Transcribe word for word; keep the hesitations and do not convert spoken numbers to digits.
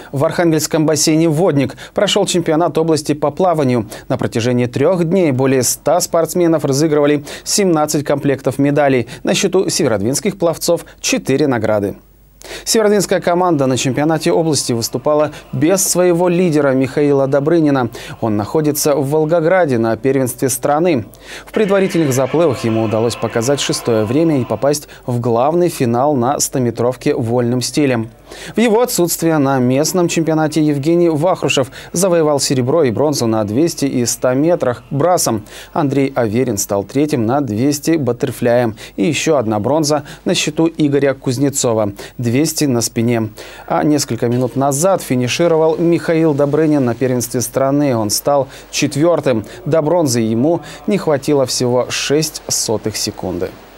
В Архангельском бассейне «Водник» прошел чемпионат области по плаванию. На протяжении трех дней более ста спортсменов разыгрывали семнадцать комплектов медалей. На счету северодвинских пловцов четыре награды. Северодвинская команда на чемпионате области выступала без своего лидера Михаила Добрынина. Он находится в Волгограде на первенстве страны. В предварительных заплывах ему удалось показать шестое время и попасть в главный финал на стометровке вольным стилем. В его отсутствие на местном чемпионате Евгений Вахрушев завоевал серебро и бронзу на двухстах и ста метрах брасом. Андрей Аверин стал третьим на двухстах баттерфляем. И еще одна бронза на счету Игоря Кузнецова – двести на спине. А несколько минут назад финишировал Михаил Добрынин на первенстве страны. Он стал четвертым. До бронзы ему не хватило всего шесть сотых секунды.